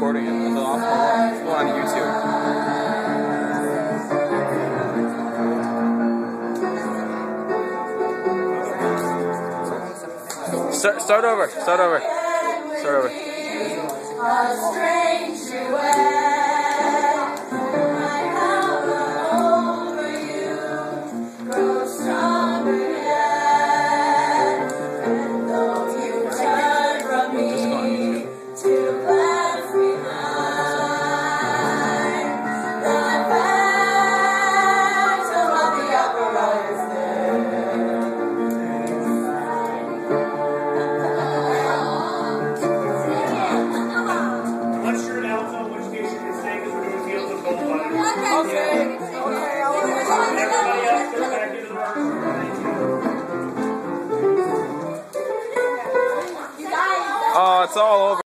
recording it until off on YouTube. Start over. Start over. Start over. Oh, it's all over.